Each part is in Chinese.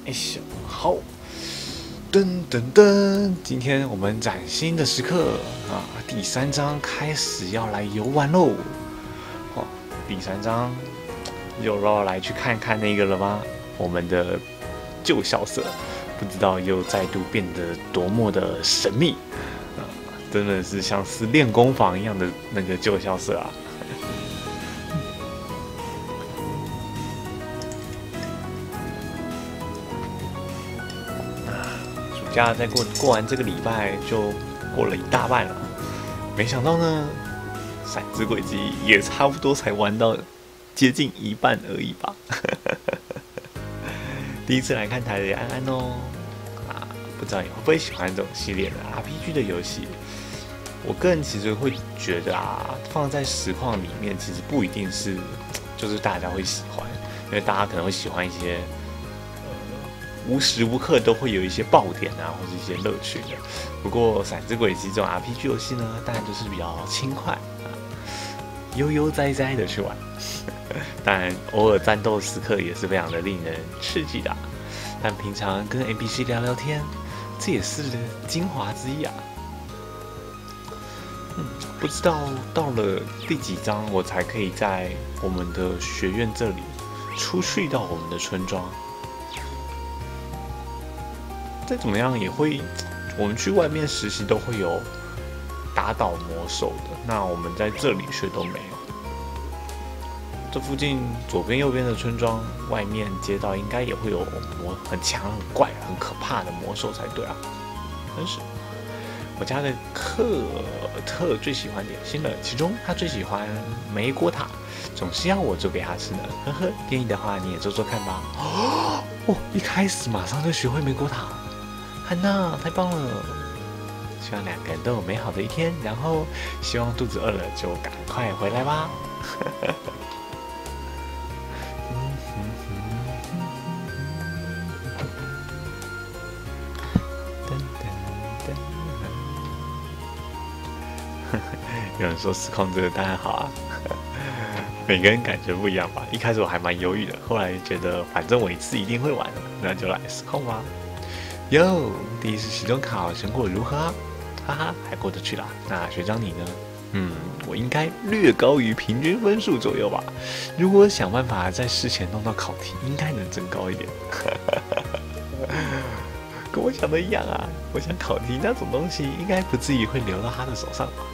哎咻，好，噔噔噔，今天我们崭新的时刻啊，第3章开始要来游玩喽。哦，第3章又要来去看看那个了吗？我们的旧校舍，不知道又再度变得多么的神秘啊！真的是像是练功房一样的那个旧校舍啊。暑假再过完这个礼拜就过了一大半了，没想到呢，骰子轨迹也差不多才玩到接近一半而已吧。第一次来看台的安安哦，不知道你会不会喜欢这种系列的 RPG 的游戏？我个人其实会觉得放在实况里面其实不一定是就是大家会喜欢，因为大家可能会喜欢一些无时无刻都会有一些爆点或者一些乐趣的。不过骰子轨迹这种 RPG 游戏呢，当然就是比较轻快悠悠哉哉的去玩。当然偶尔战斗时刻也是非常的令人刺激的但平常跟 NPC 聊聊天，这也是精华之一啊。不知道到了第几章我才可以在我们的学院这里出去到我们的村庄。再怎么样也会，我们去外面实习都会有打倒魔兽的，那我们在这里却都没有。这附近左边右边的村庄外面街道应该也会有很强很怪很可怕的魔兽才对啊。真是我家的克特最喜欢点心了，其中他最喜欢莓果塔，总是要我做给他吃呢。呵呵，建议的话你也做做看吧。哦，一开始马上就学会莓果塔，汉娜太棒了！希望2个人都有美好的一天，然后希望肚子饿了就赶快回来吧。有人说实况这个当然好啊，每个人感觉不一样吧。一开始我还蛮犹豫的，后来觉得反正我一次一定会玩的，那就来实况吧。哟，第一次期中考成果如何啊？哈哈，还过得去啦。那学长你呢？我应该略高于平均分数左右吧。如果想办法在事前弄到考题，应该能增高一点。跟我想的一样啊，我想考题那种东西应该不至于会流到他的手上吧。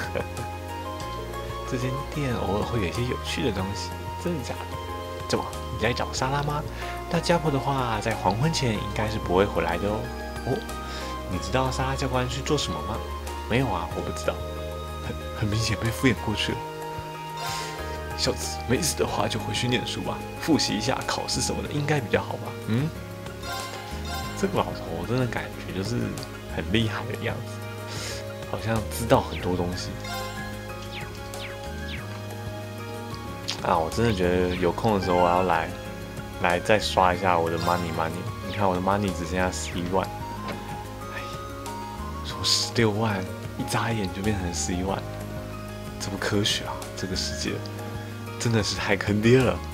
这间店偶尔会有一些有趣的东西，真的假的？怎么，你在找莎拉吗？那家婆的话，在黄昏前应该是不会回来的哦。哦，你知道莎拉教官去做什么吗？没有啊，我不知道。很明显被敷衍过去了。小子，没事的话就回去念书吧，复习一下考试什么的，应该比较好吧？这个老头真的感觉就是很厉害的样子，好像知道很多东西。我真的觉得有空的时候我要来再刷一下我的 money。你看我的 money 只剩下11万，从16万一眨眼就变成11万，这不科学啊！这个世界真的是太坑爹了。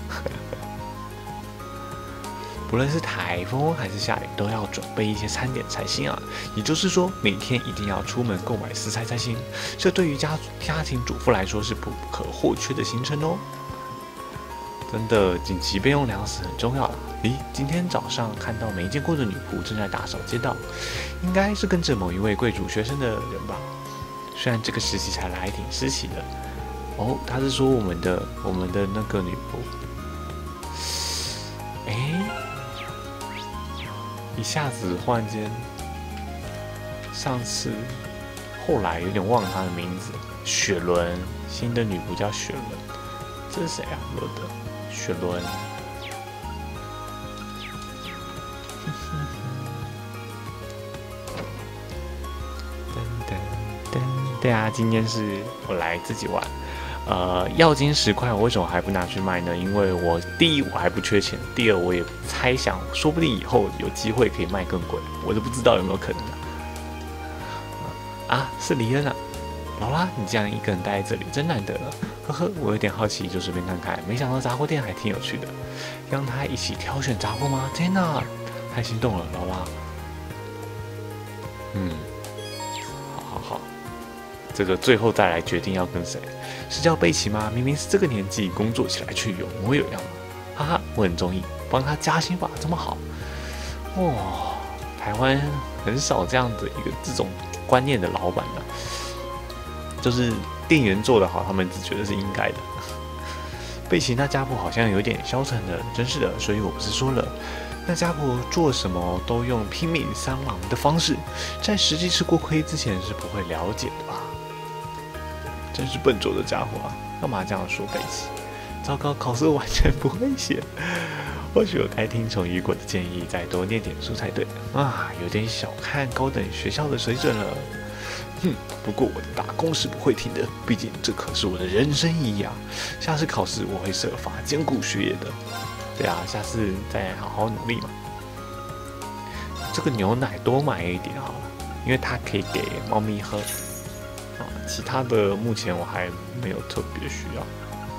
不论是台风还是下雨，都要准备一些餐点才行啊。也就是说，每天一定要出门购买食材才行。这对于家庭主妇来说是不可或缺的行程哦。真的，紧急备用粮食很重要啦。咦，今天早上看到没见过的女仆正在打扫街道，应该是跟着某一位贵族学生的人吧。虽然这个实习才来挺实习的。哦，他是说我们的那个女仆。一下子忽然间，上次后来有点忘了她的名字，雪伦，新的女仆叫雪伦，这是谁啊？罗德，雪伦。对啊，今天是我来自己玩。药金10块，我为什么还不拿去卖呢？因为第一我还不缺钱，第二我也猜想，说不定以后有机会可以卖更贵，我都不知道有没有可能是黎恩啊，劳拉，你这样一个人待在这里真难得了，呵呵，我有点好奇，就随便看看，没想到杂货店还挺有趣的，让他一起挑选杂货吗？天哪， 太心动了，劳拉。好，这个最后再来决定要跟谁，是叫贝奇吗？明明是这个年纪，工作起来却有模有样嘛。哈哈，我很中意，帮他加薪吧，这么好。哇，台湾很少这样的这种观念的老板呢，就是店员做得好，他们只觉得是应该的。贝奇那家婆好像有点消沉了，真是的，所以我不是说了，那家婆做什么都用拼命三郎的方式，在实际吃过亏之前是不会了解的吧？真是笨拙的家伙啊！干嘛这样说贝奇？糟糕，考试完全不会写。或许我该听从雨果的建议，再多念点书才对啊！有点小看高等学校的水准了。不过我的打工是不会停的，毕竟这可是我的人生意义啊！下次考试我会设法兼顾学业的。对啊，下次再好好努力嘛。这个牛奶多买一点好了，因为它可以给猫咪喝。其他的目前我还没有特别需要。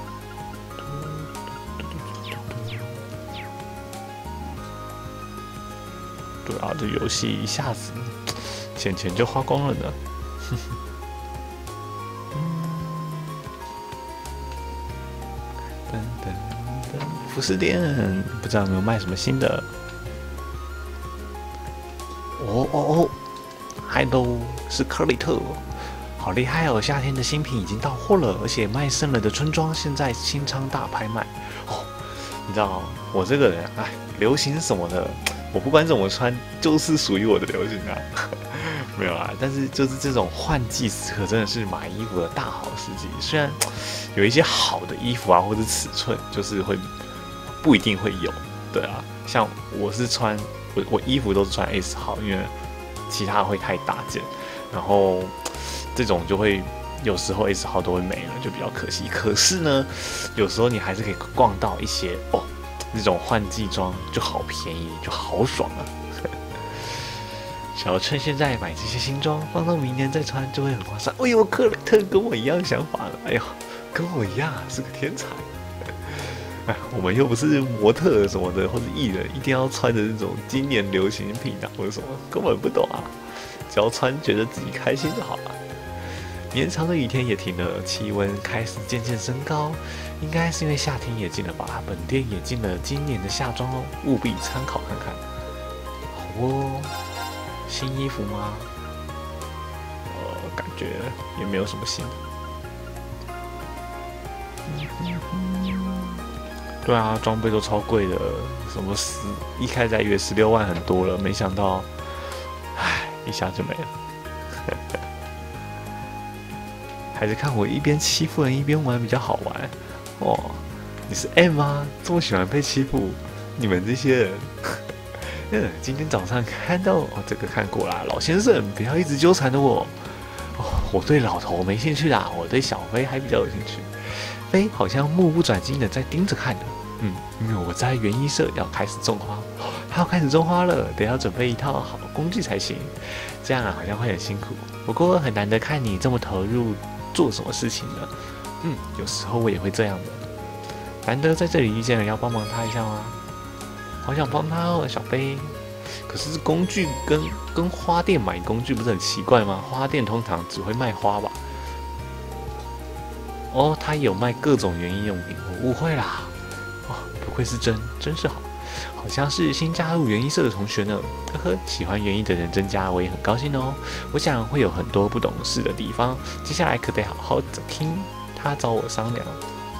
对啊，这游戏一下子钱就花光了呢。服饰店不知道有没有卖什么新的？Hello， 是科里特，好厉害哦！夏天的新品已经到货了，而且卖剩了的春装现在清仓大拍卖哦。你知道我这个人，流行什么的，我不管怎么穿，就是属于我的流行啊。没有啦，但是就是这种换季时刻真的是买衣服的大好时机。虽然有一些好的衣服啊，或者尺寸，就是会不一定会有。对啊，像我是穿我衣服都是穿 S 号，因为其他会太大件，然后这种就会有时候 S 号都会没了，就比较可惜。可是呢，有时候你还是可以逛到一些那种换季装就好便宜，就好爽啊！想要趁现在买这些新装，放到明年再穿就会很划算。哎呦，克雷特跟我一样想法了，哎呦，跟我一样是个天才。我们又不是模特什么的，或者艺人，一定要穿着这种今年流行品啊，或者什么，根本不懂啊。只要穿觉得自己开心就好了。绵长的雨天也停了，气温开始渐渐升高，应该是因为夏天也进了吧？本店也进了今年的夏装哦，务必参考看看。好哦，新衣服吗？感觉也没有什么新的。对啊，装备都超贵的，什么一开始还以为16万很多了，没想到，一下就没了。还是看我一边欺负人一边玩比较好玩哦。你是 M 吗？这么喜欢被欺负？你们这些人，今天早上看到这个看过啦，老先生不要一直纠缠着我。我对老头没兴趣啦，我对小飞还比较有兴趣。飞好像目不转睛的在盯着看呢。因为我在园艺社要开始种花，它要开始种花了，得要准备一套好工具才行。这样好像会很辛苦，不过很难得看你这么投入做什么事情呢。有时候我也会这样的。难得在这里遇见了，要帮忙他一下吗？好想帮他哦，小飞。可是工具跟花店买工具不是很奇怪吗？花店通常只会卖花吧？他有卖各种园艺用品，我误会啦。不愧是真是好，好像是新加入园艺社的同学呢。呵呵，喜欢园艺的人增加，我也很高兴哦。我想会有很多不懂事的地方，接下来可得好好的听他找我商量。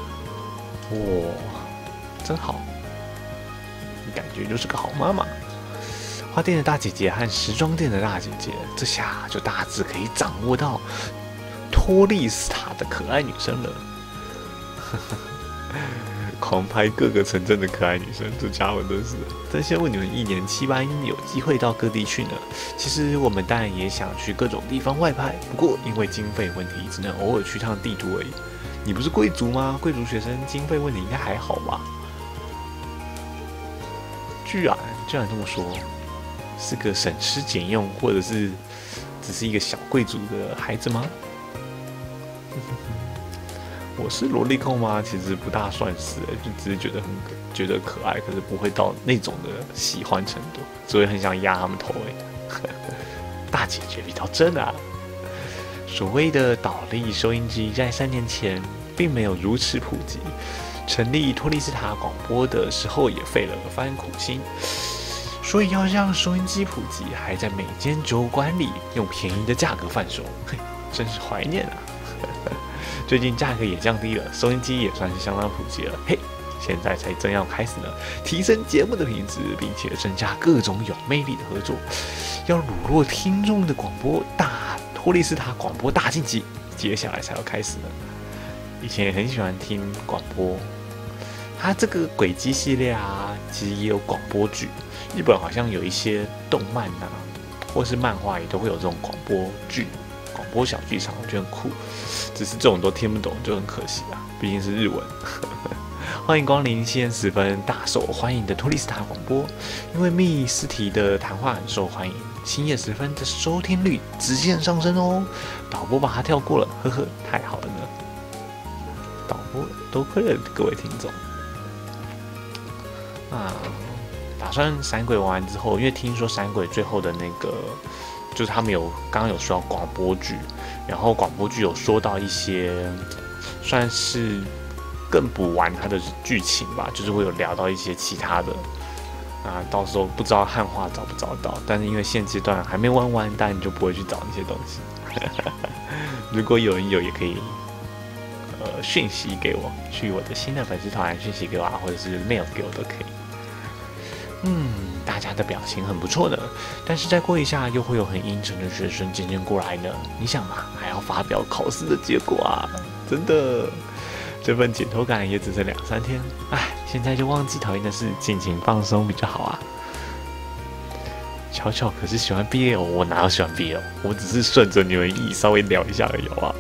真好，你感觉就是个好妈妈。花店的大姐姐和时装店的大姐姐，这下就大致可以掌握到托利斯塔的可爱女生了。狂拍各个城镇的可爱女生，这家伙真羡慕你们1年7班有机会到各地去呢。其实我们当然也想去各种地方外派，不过因为经费问题，只能偶尔去趟地图而已。你不是贵族吗？贵族学生经费问题应该还好吧？居然这么说，是个省吃俭用，或者是只是一个小贵族的孩子吗？ 我是萝莉控吗？其实不大算是，就只是觉得可爱，可是不会到那种的喜欢程度，只会很想压他们头大姐姐比较真啊！所谓的倒立收音机在3年前并没有如此普及，成立托利斯塔广播的时候也费了番苦心，所以要让收音机普及，还在每间酒馆里用便宜的价格贩售，真是怀念啊！最近价格也降低了，收音机也算是相当普及了。嘿，现在才正要开始呢，提升节目的品质，并且增加各种有魅力的合作，要掳落听众的广播托利斯塔广播大晋级，接下来才要开始呢。以前也很喜欢听广播，它这个轨迹系列啊，其实也有广播剧，日本好像有一些动漫啊，或是漫画也都会有这种广播剧。广播小剧场，我觉得很酷，只是这种都听不懂，就很可惜啊，毕竟是日文。欢迎光临西安10分大受欢迎的托利斯塔广播，因为密斯提的谈话很受欢迎，深夜10分的收听率直线上升哦。导播把它跳过了，呵呵，太好了呢。导播多亏了各位听众。打算闪鬼玩完之后，因为听说闪鬼最后的那个。就是他们刚刚有说到广播剧，然后广播剧有说到一些算是更补完它的剧情吧，就是会有聊到一些其他的到时候不知道汉化找不找到，但是因为现阶段还没玩完，当然就不会去找那些东西。如果有人有，也可以讯息给我，去我的新的粉丝团讯息给我或者是 mail 给我都可以。大家的表情很不错呢，但是再过一下又会有很阴沉的学生渐渐过来呢。你想嘛，还要发表考试的结果啊，真的，这份紧头感也只剩2-3天。现在就忘记讨厌的事，尽情放松比较好啊。巧巧可是喜欢 BL， 我哪有喜欢 BL？ 我只是顺着你们意稍微聊一下而已啊。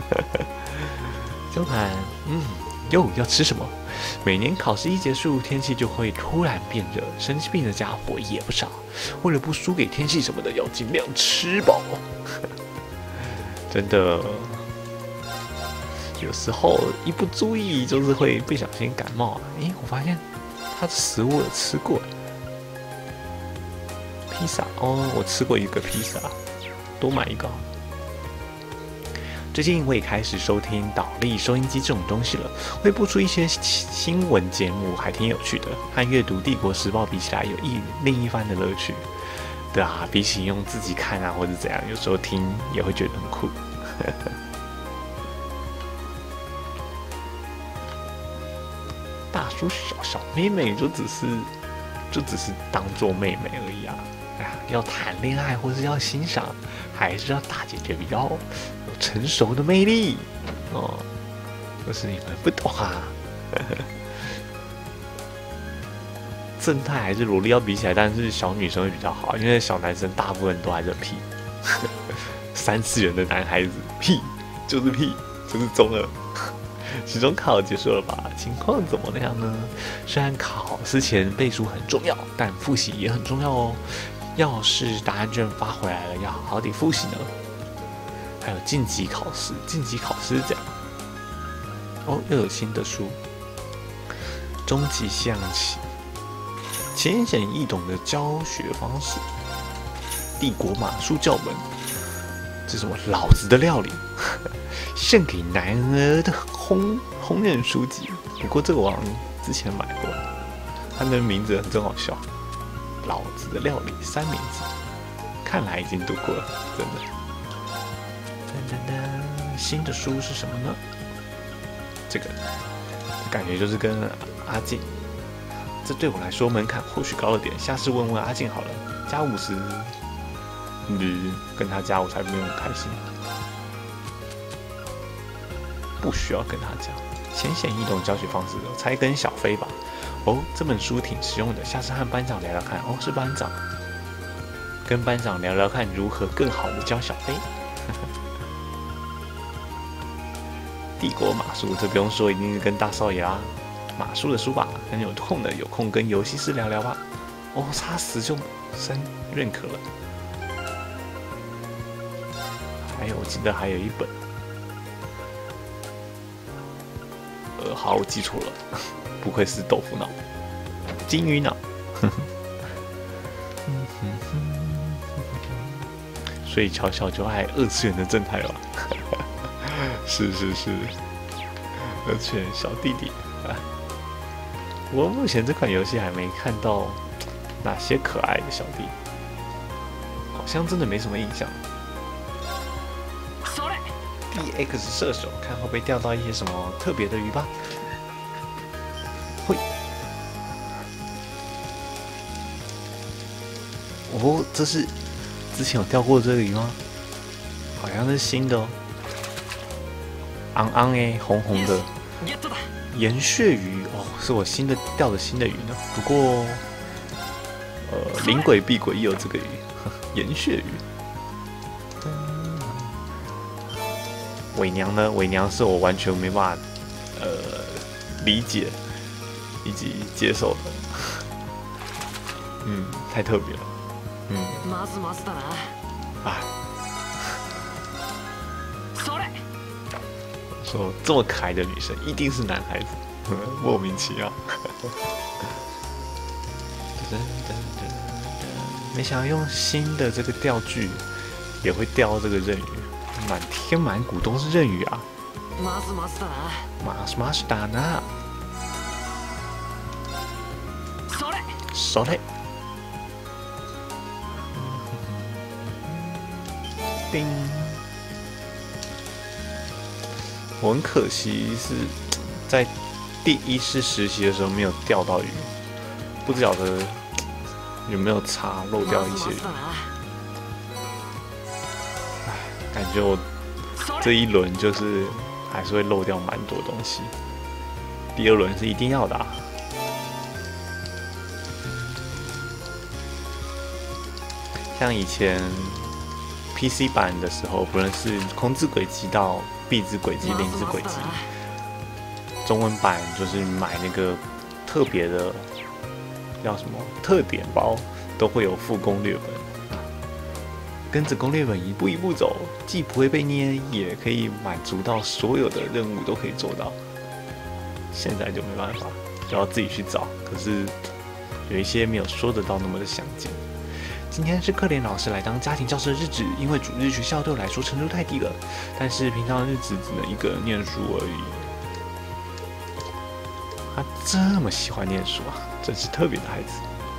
周盘，要吃什么？每年考试一结束，天气就会突然变热，生病的家伙也不少。为了不输给天气什么的，要尽量吃饱。真的，有时候一不注意，就是会不小心感冒啊。我发现它的食物有吃过，披萨我吃过一个披萨，多买一个。最近我也开始收听倒立收音机这种东西了，会播出一些新闻节目，还挺有趣的，和阅读《帝国时报》比起来，有另一番的乐趣。对啊，比起用自己看或者怎样，有时候听也会觉得很酷。大叔小妹妹就只是当做妹妹而已啊。要谈恋爱或是要欣赏，还是要大姐姐比较有成熟的魅力可是你们不懂啊。正太还是萝莉要比起来，但是小女生会比较好，因为小男生大部分都还是屁。3次元的男孩子，屁就是屁，就是中二。期中考结束了吧？情况怎么样呢？虽然考试前背书很重要，但复习也很重要哦。要是答案卷发回来了，要好好地复习呢。还有晋级考试是这样。又有新的书，终极象棋，浅显易懂的教学方式，帝国马术教本，这什么老子的料理，献给男儿的烹饪书籍。不过这个我好像之前买过，它的名字真好笑。老子的料理3名字，看来已经读过了，真的。新的书是什么呢？这感觉就是跟阿静，这对我来说门槛或许高了点，下次问问阿静好了，加50，跟他加我才没有开心。不需要跟他讲，浅显易懂教学方式，我猜跟小飞吧。这本书挺实用的，下次和班长聊聊看。是班长，跟班长聊聊看如何更好的教小飞。帝国马术，这不用说，一定是跟大少爷啦。马术的书吧，很有空跟游戏师聊聊吧。差10就升认可了。还有，我记得还有一本好，我记错了，不愧是豆腐脑，金鱼脑。所以巧巧就爱二次元的正太吧。是，二次元小弟弟啊。我目前这款游戏还没看到哪些可爱的小弟，好像真的没什么印象。DX 射手，看会不会钓到一些什么特别的鱼吧。会。哦，这是之前有钓过这个鱼吗？好像是新的哦。昂昂哎，红红的岩穴鱼哦，是我钓的新的鱼呢。不过，灵鬼避鬼也有这个鱼，岩穴鱼。伪娘呢？伪娘是我完全没办法理解以及接受的。太特别了。啊。说这么可爱的女生一定是男孩子，莫名其妙。没想到用新的这个钓具也会钓这个刃鱼。满天满谷都是刃鱼啊！马斯达纳，手嘞，叮！我很可惜是在第一次实习的时候没有钓到鱼，不晓得有没有漏掉一些鱼。感觉我这一轮就是还是会漏掉蛮多东西，第二轮是一定要的啊。像以前 PC 版的时候，不论是空之轨迹到壁之轨迹、灵之轨迹，中文版就是买那个特别的叫什么特点包，都会有附攻略本。跟着攻略本一步一步走，既不会被捏，也可以满足到所有的任务都可以做到。现在就没办法，就要自己去找。可是有一些没有说得到那么的详尽。今天是克莲老师来当家庭教师的日子，因为主日学校对我来说程度太低了，但是平常的日子只能一个人念书而已。他这么喜欢念书啊，真是特别的孩子。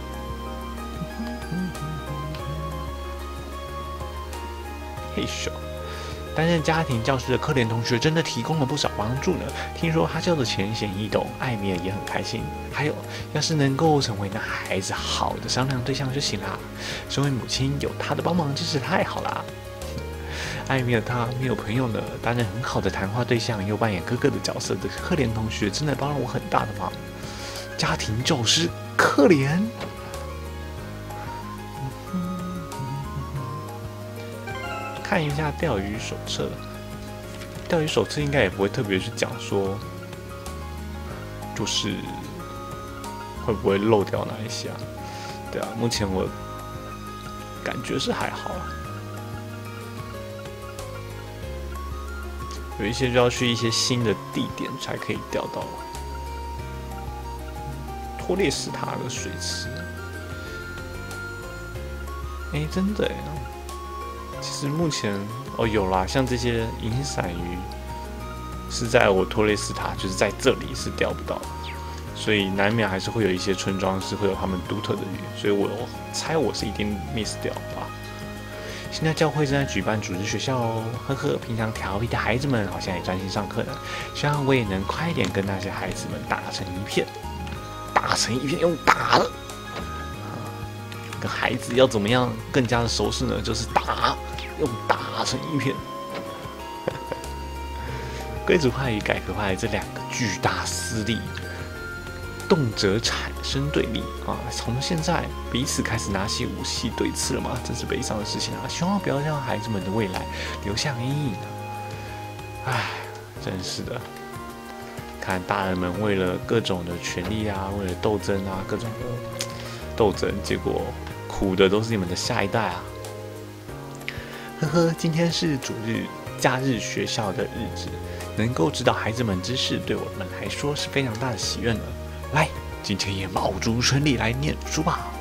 嘿咻！担任家庭教师的克莲同学真的提供了不少帮助呢。听说他教的浅显易懂，艾米尔也很开心。还有，要是能够成为那孩子好的商量对象就行啦。身为母亲，有他的帮忙真是太好啦。艾米尔他没有朋友呢，担任很好的谈话对象，又扮演哥哥的角色的克莲同学，真的帮了我很大的忙。家庭教师克莲。看一下钓鱼手册，钓鱼手册应该也不会特别去讲说，就是会不会漏掉哪一些啊？对啊，目前我感觉是还好啊，有一些就要去一些新的地点才可以钓到。托列斯塔的水池，真的其实目前有啦，像这些银伞鱼是在我托雷斯塔，就是在这里是钓不到的，所以难免还是会有一些村庄是会有他们独特的鱼，所以我猜我是一定 miss 掉吧。现在教会正在举办主日学校哦，呵呵，平常调皮的孩子们好像也专心上课呢，希望我也能快一点跟那些孩子们打成一片，用打的。跟孩子要怎么样更加的熟识呢？就是用打成一片。贵族派与改革派这两个巨大势力，动辄产生对立啊！从现在彼此开始拿起武器对峙了吗？真是悲伤的事情啊！希望不要让孩子们的未来留下阴影啊！唉，真是的。看大人们为了各种的权利啊，为了斗争啊，各种的斗争，结果苦的都是你们的下一代啊！呵呵，今天是假日学校的日子， 能够指导孩子们知识，对我们来说是非常大的喜悦呢。来，今天也卯足全力来念书吧。